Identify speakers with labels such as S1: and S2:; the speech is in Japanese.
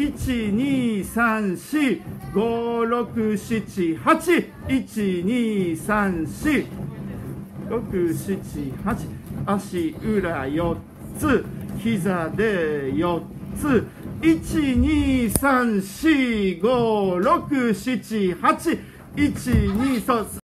S1: 123456781234678足裏4つ膝で4つ12345678123そう